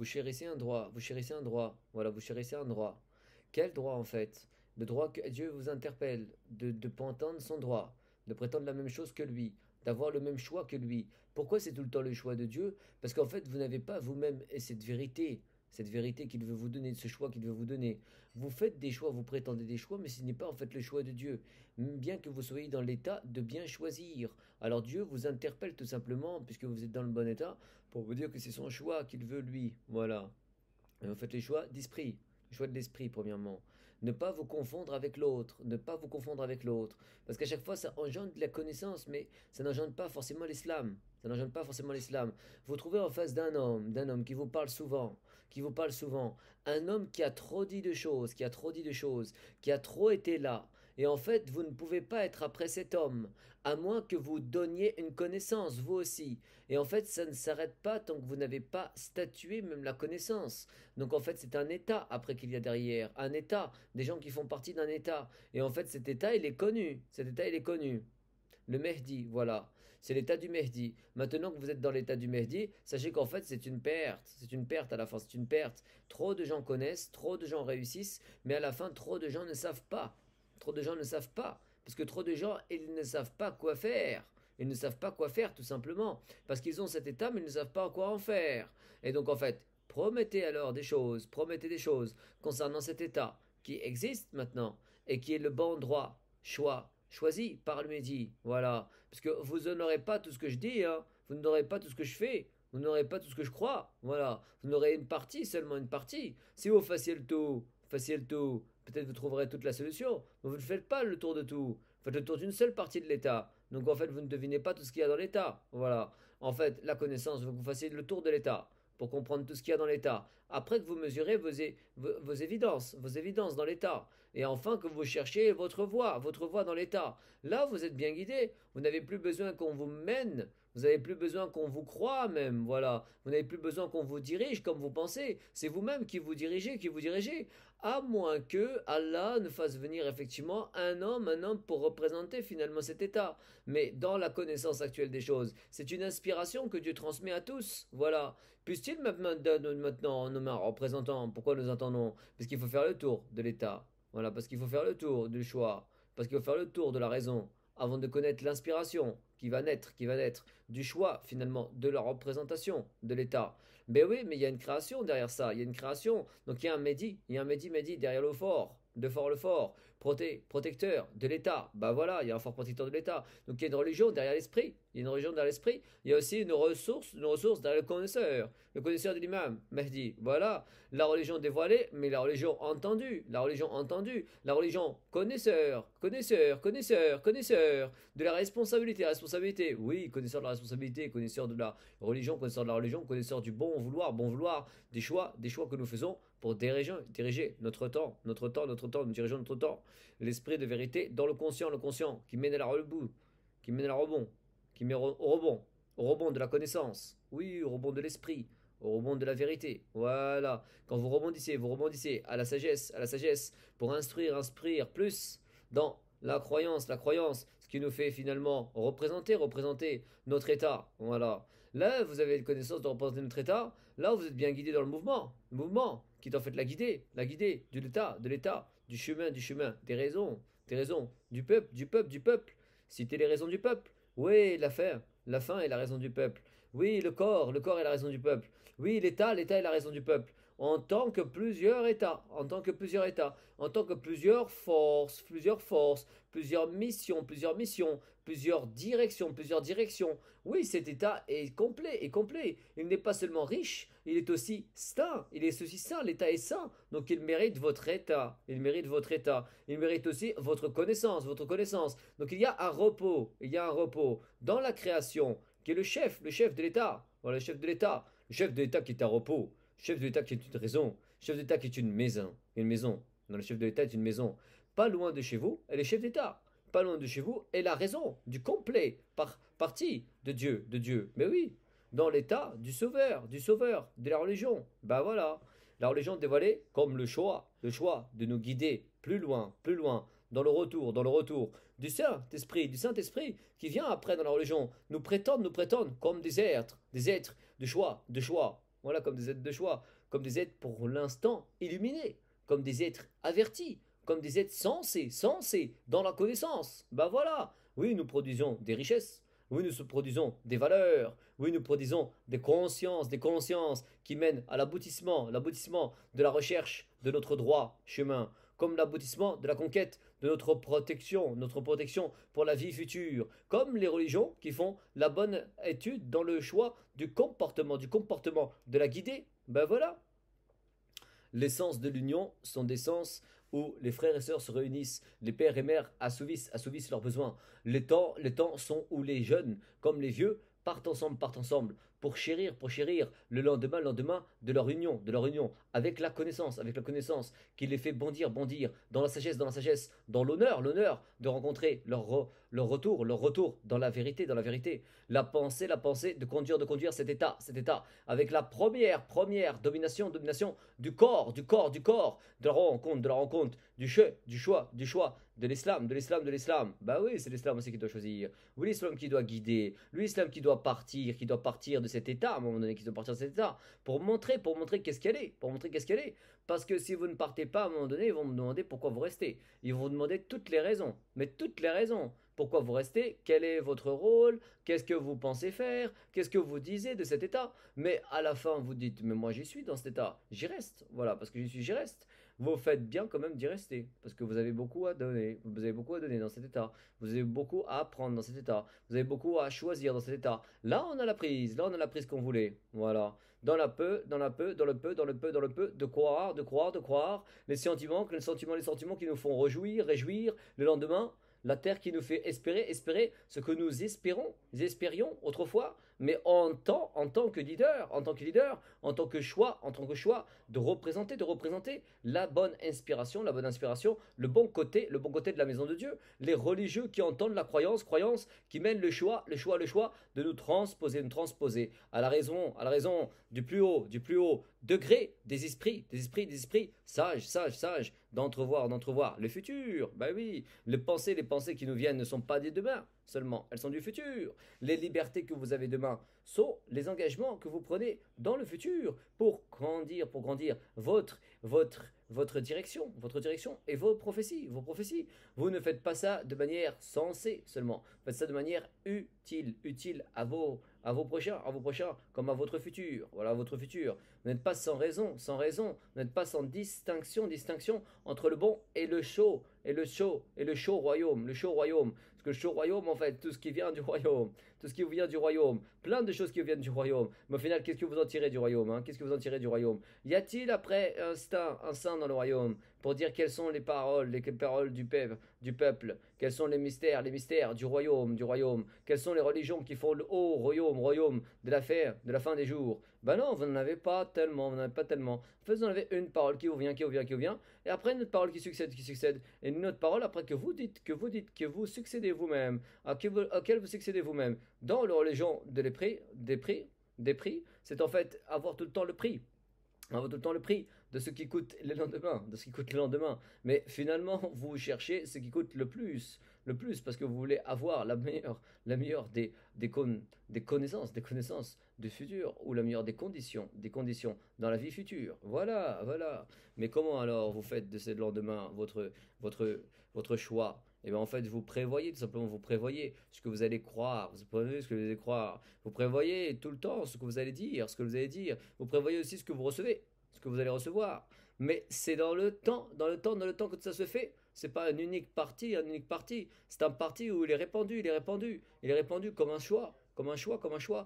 Vous chérissez un droit, vous chérissez un droit. Voilà, vous chérissez un droit. Quel droit en fait? Le droit que Dieu vous interpelle, de prétendre son droit, de prétendre la même chose que lui, d'avoir le même choix que lui. Pourquoi c'est tout le temps le choix de Dieu? Parce qu'en fait, vous n'avez pas vous-même et cette vérité qu'il veut vous donner, ce choix qu'il veut vous donner. Vous faites des choix, vous prétendez des choix, mais ce n'est pas en fait le choix de Dieu. Bien que vous soyez dans l'état de bien choisir. Alors Dieu vous interpelle tout simplement, puisque vous êtes dans le bon état, pour vous dire que c'est son choix qu'il veut lui. Voilà. Et vous faites les choix d'esprit. Le choix de l'esprit, premièrement. Ne pas vous confondre avec l'autre. Ne pas vous confondre avec l'autre. Parce qu'à chaque fois, ça engendre de la connaissance, mais ça n'engendre pas forcément l'islam. Ça n'engendre pas forcément l'islam. Vous trouvez en face d'un homme qui vous parle souvent, un homme qui a trop dit de choses, qui a trop été là. Et en fait, vous ne pouvez pas être après cet homme, à moins que vous donniez une connaissance, vous aussi. Et en fait, ça ne s'arrête pas tant que vous n'avez pas statué même la connaissance. Donc en fait, c'est un état après qu'il y a derrière, un état, des gens qui font partie d'un état. Et en fait, cet état, il est connu. Cet état, il est connu. Le Mehdi, voilà. C'est l'état du Mehdi. Maintenant que vous êtes dans l'état du Mehdi, sachez qu'en fait, c'est une perte. C'est une perte à la fin, c'est une perte. Trop de gens connaissent, trop de gens réussissent, mais à la fin, trop de gens ne savent pas. Trop de gens ne savent pas. Parce que trop de gens, ils ne savent pas quoi faire. Ils ne savent pas quoi faire, tout simplement. Parce qu'ils ont cet état, mais ils ne savent pas quoi en faire. Et donc, en fait, promettez des choses concernant cet état qui existe maintenant et qui est le bon droit, choix, choisi par le Mehdi. Voilà. Parce que vous n'aurez pas tout ce que je dis, hein. Vous n'aurez pas tout ce que je fais. Vous n'aurez pas tout ce que je crois. Voilà. Vous aurez une partie, seulement une partie. Si vous fassiez le tout, peut-être vous trouverez toute la solution. Mais vous ne faites pas le tour de tout. Vous faites le tour d'une seule partie de l'État. Donc en fait, vous ne devinez pas tout ce qu'il y a dans l'État. Voilà. En fait, la connaissance, vous fassiez le tour de l'État pour comprendre tout ce qu'il y a dans l'État. Après que vous mesurez vos évidences dans l'État. Et enfin que vous cherchiez votre voie dans l'État. Là, vous êtes bien guidé. Vous n'avez plus besoin qu'on vous mène. Vous n'avez plus besoin qu'on vous croie même. Voilà. Vous n'avez plus besoin qu'on vous dirige comme vous pensez. C'est vous-même qui vous dirigez. À moins que Allah ne fasse venir effectivement un homme pour représenter finalement cet état. Mais dans la connaissance actuelle des choses, c'est une inspiration que Dieu transmet à tous. Voilà. Puisse-t-il maintenant nommer un représentant? Pourquoi nous entendons? Parce qu'il faut faire le tour de l'état. Voilà, parce qu'il faut faire le tour du choix. Parce qu'il faut faire le tour de la raison avant de connaître l'inspiration qui va naître du choix finalement de la représentation de l'État. Ben oui, mais il y a une création derrière ça, il y a une création. Donc il y a un Mehdi, Mehdi derrière le fort. De fort le fort, protecteur de l'État. Bah voilà, il y a un fort protecteur de l'État. Donc il y a une religion derrière l'esprit. Il y a une religion derrière l'esprit. Il y a aussi une ressource derrière le connaisseur de l'imam, Mahdi. Voilà, la religion dévoilée, mais la religion entendue. La religion connaisseur de la responsabilité. Oui, connaisseur de la responsabilité, connaisseur de la religion, connaisseur du bon vouloir, des choix que nous faisons pour diriger notre temps, nous dirigeons notre temps. L'esprit de vérité dans le conscient, qui mène à la rebond, qui mène à la rebond, qui mène au rebond de la connaissance, oui, au rebond de l'esprit, au rebond de la vérité. Voilà. Quand vous rebondissez à la sagesse, pour instruire plus dans la croyance, ce qui nous fait finalement représenter notre état. Voilà. Là, vous avez une connaissance de représenter notre état. Là, vous êtes bien guidé dans le mouvement qui est en fait la guider de l'état, du chemin, des raisons, du peuple. Citez les raisons du peuple. Oui, la fin est la raison du peuple. Oui, le corps est la raison du peuple. Oui, l'état est la raison du peuple. En tant que plusieurs états, en tant que plusieurs missions, plusieurs directions. Oui, cet état est complet. Il n'est pas seulement riche, il est aussi sain. L'état est sain. Donc il mérite votre état. Il mérite aussi votre connaissance. Donc il y a un repos dans la création, qui est le chef de l'État. Voilà, le chef de l'État qui est un repos, le chef de l'État qui est une raison, le chef de l'État qui est une maison. Non, le chef de l'État est une maison. Pas loin de chez vous, elle est chef d'État. Pas loin de chez vous est la raison du complet partie de Dieu. Mais oui, dans l'état du sauveur, de la religion. Bah voilà, la religion dévoilée comme le choix de nous guider plus loin, dans le retour du Saint-Esprit qui vient après dans la religion, nous prétendent comme des êtres de choix, voilà, comme des êtres de choix, comme des êtres pour l'instant illuminés, comme des êtres avertis, comme des êtres sensés dans la connaissance. Ben voilà, oui, nous produisons des richesses, oui, nous produisons des valeurs, oui, nous produisons des consciences qui mènent à l'aboutissement de la recherche de notre droit chemin, comme l'aboutissement de la conquête de notre protection pour la vie future, comme les religions qui font la bonne étude dans le choix du comportement de la guidée. Ben voilà, les sens de l'union sont des sens où les frères et sœurs se réunissent, les pères et mères assouvissent leurs besoins. Les temps sont où les jeunes, comme les vieux, partent ensemble, pour chérir le lendemain de leur union, avec la connaissance qui les fait bondir, dans la sagesse, dans l'honneur de rencontrer leur retour dans la vérité. La pensée de conduire cet état, avec la première domination du corps, de la rencontre, du choix, de l'islam. Bah oui, c'est l'islam aussi qui doit choisir. Oui, l'islam qui doit guider. Lui, l'islam qui doit partir de cet état, à un moment donné, qui doit partir de cet état, pour montrer qu'est-ce qu'elle est, pour montrer qu'est-ce qu'elle est. Parce que si vous ne partez pas, à un moment donné, ils vont me demander pourquoi vous restez. Ils vont vous demander toutes les raisons, mais toutes les raisons. Pourquoi vous restez? Quel est votre rôle? Qu'est-ce que vous pensez faire? Qu'est-ce que vous disiez de cet état? Mais à la fin, vous dites, mais moi j'y suis dans cet état, j'y reste. Voilà, parce que j'y suis, j'y reste. Vous faites bien quand même d'y rester, parce que vous avez beaucoup à donner. Vous avez beaucoup à donner dans cet état. Vous avez beaucoup à apprendre dans cet état. Vous avez beaucoup à choisir dans cet état. Là on a la prise qu'on voulait. Voilà. Dans le peu, de croire. Les sentiments qui nous font réjouir le lendemain. La terre qui nous fait espérer ce que nous espérions autrefois, mais en tant que leader, en tant que choix, de représenter la bonne inspiration, le bon côté de la maison de Dieu, les religieux qui entendent la croyance qui mène le choix de nous transposer à la raison du plus haut degré des esprits sages, d'entrevoir le futur. Bah oui, les pensées qui nous viennent ne sont pas des demain seulement, elles sont du futur. Les libertés que vous avez demain sont les engagements que vous prenez dans le futur pour grandir votre direction et vos prophéties. Vous ne faites pas ça de manière sensée seulement, vous faites ça de manière utile à vos prochains, comme à votre futur. Voilà votre futur. Vous n'êtes pas sans raison. Vous n'êtes pas sans distinction entre le bon et le chaud, le chaud royaume. Parce que le chaud royaume, en fait, tout ce qui vient du royaume, plein de choses qui viennent du royaume. Mais au final, qu'est-ce que vous en tirez du royaume, hein? Qu'est-ce que vous en tirez du royaume? Y a-t-il après un saint dans le royaume pour dire quelles sont les paroles du peuple, quels sont les mystères du royaume, quelles sont les religions qui font le haut royaume de la fin des jours? Ben non, vous n'en avez pas tellement, En fait, vous en avez une parole qui vous vient, et après une autre parole qui succède, et une autre parole après que vous dites, que vous succédez vous-même, auquel vous succédez vous-même. Dans la religion des prix, c'est en fait avoir tout le temps le prix. Avoir tout le temps le prix de ce qui coûte le lendemain. Mais finalement, vous cherchez ce qui coûte le plus, parce que vous voulez avoir la meilleure des connaissances du futur, ou la meilleure des conditions dans la vie future. Voilà. Mais comment alors vous faites de ce lendemain votre choix? Et bien en fait, tout simplement, vous prévoyez ce que vous allez croire, vous prévoyez tout le temps ce que vous allez dire, vous prévoyez aussi ce que vous recevez, ce que vous allez recevoir. Mais c'est dans le temps que ça se fait. C'est pas un unique parti. C'est un parti où il est répandu comme un choix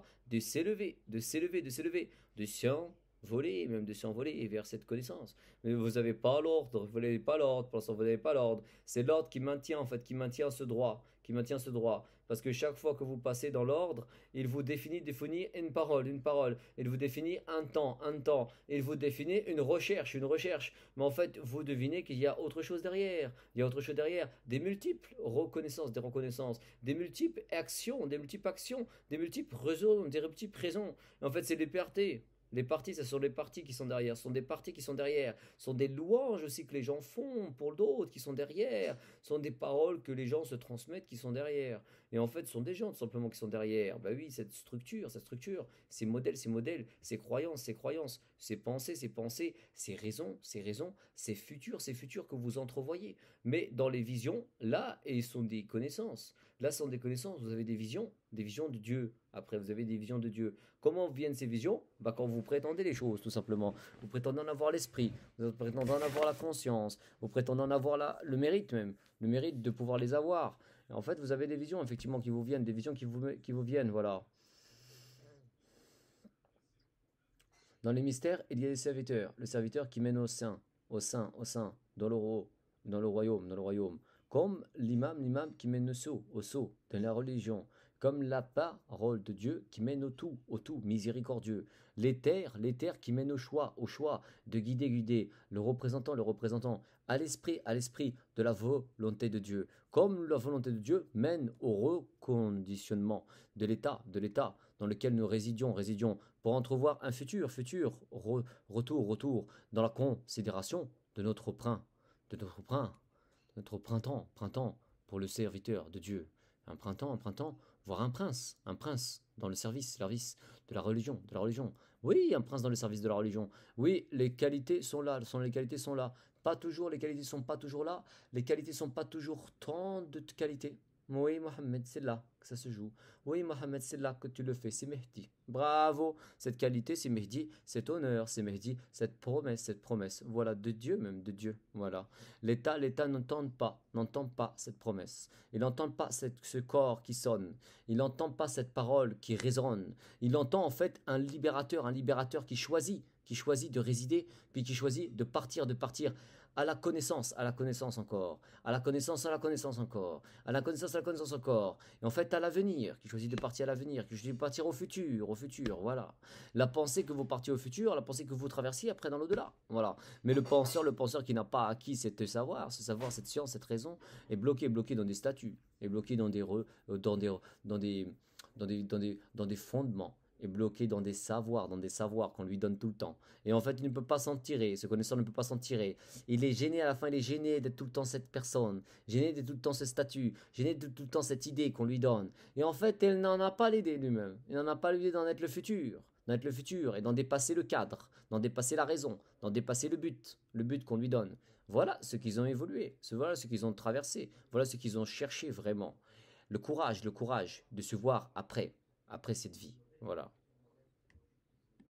de s'envoler vers cette connaissance. Mais vous n'avez pas l'ordre, pour l'instant vous n'avez pas l'ordre. C'est l'ordre qui maintient qui maintient ce droit. Parce que chaque fois que vous passez dans l'ordre, il vous définit une parole. Il vous définit un temps. Il vous définit une recherche. Mais en fait, vous devinez qu'il y a autre chose derrière. Des multiples reconnaissances, des multiples actions, des multiples raisons. En fait, c'est liberté. Les parties, ce sont les parties qui sont derrière, ce sont des parties qui sont derrière, ce sont des louanges aussi que les gens font pour d'autres qui sont derrière, ce sont des paroles que les gens se transmettent qui sont derrière. Et en fait, ce sont des gens tout simplement qui sont derrière. Bah oui, cette structure, ces modèles, ces croyances, ces pensées, ces raisons, ces futurs que vous entrevoyez. Mais dans les visions, là, et sont des connaissances. Là, ce sont des connaissances, vous avez des visions de Dieu. Après, vous avez des visions de Dieu. Comment viennent ces visions? Bah, quand vous prétendez les choses, tout simplement. Vous prétendez en avoir l'esprit, vous prétendez en avoir la conscience, vous prétendez en avoir le mérite même, le mérite de pouvoir les avoir. Et en fait, vous avez des visions, effectivement, qui vous viennent, des visions qui vous viennent, voilà. Dans les mystères, il y a des serviteurs. Le serviteur qui mène au sein, dans le royaume, dans le royaume. Comme l'imam qui mène au sceau, dans la religion. Comme la parole de Dieu qui mène au tout, miséricordieux. Les terres qui mènent au choix, de guider, le représentant, à l'esprit de la volonté de Dieu. Comme la volonté de Dieu mène au reconditionnement de l'état dans lequel nous résidions, pour entrevoir un retour, dans la considération de de notre prin, notre printemps pour le serviteur de Dieu. Un printemps, voire un prince dans le service de la religion. Oui, un prince dans le service de la religion. Oui, les qualités sont là, les qualités sont là. Pas toujours, les qualités sont pas toujours là. Les qualités sont pas toujours tant de qualité. Oui, Mohamed, c'est là que ça se joue. Oui, Mohamed, c'est là que tu le fais. C'est Mehdi. Bravo. Cette qualité, c'est Mehdi. Cet honneur, c'est Mehdi. Cette promesse. Voilà, de Dieu même, de Dieu. Voilà. L'État n'entend pas cette promesse. Il n'entend pas ce corps qui sonne. Il n'entend pas cette parole qui résonne. Il entend en fait un libérateur qui choisit de résider, puis qui choisit de partir à la connaissance encore, à la connaissance encore, à la connaissance encore, et en fait à l'avenir, qui choisit de partir à l'avenir, qui choisit de partir au futur, voilà. La pensée que vous partiez au futur, la pensée que vous traversiez après dans l'au-delà, voilà. Mais le penseur qui n'a pas acquis ce savoir, cette science, cette raison, est bloqué dans des statuts, est bloqué dans dans des, dans des fondements, est bloqué dans des savoirs qu'on lui donne tout le temps. Et en fait, il ne peut pas s'en tirer, ce connaisseur ne peut pas s'en tirer. Il est gêné à la fin, il est gêné d'être tout le temps cette personne, gêné d'être tout le temps ce statut, gêné de tout le temps cette idée qu'on lui donne. Et en fait, il n'en a pas l'idée lui-même. Il n'en a pas l'idée d'en être le futur et d'en dépasser le cadre, d'en dépasser la raison, d'en dépasser le but qu'on lui donne. Voilà ce qu'ils ont évolué, voilà ce qu'ils ont traversé, voilà ce qu'ils ont cherché vraiment. Le courage de se voir après cette vie. Voilà.